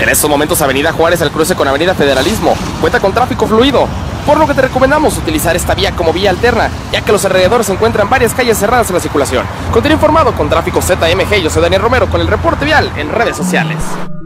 En estos momentos Avenida Juárez al cruce con Avenida Federalismo cuenta con tráfico fluido, por lo que te recomendamos utilizar esta vía como vía alterna, ya que los alrededores se encuentran varias calles cerradas en la circulación. Continúa informado con Tráfico ZMG. Yo soy Daniel Romero con el reporte vial en redes sociales.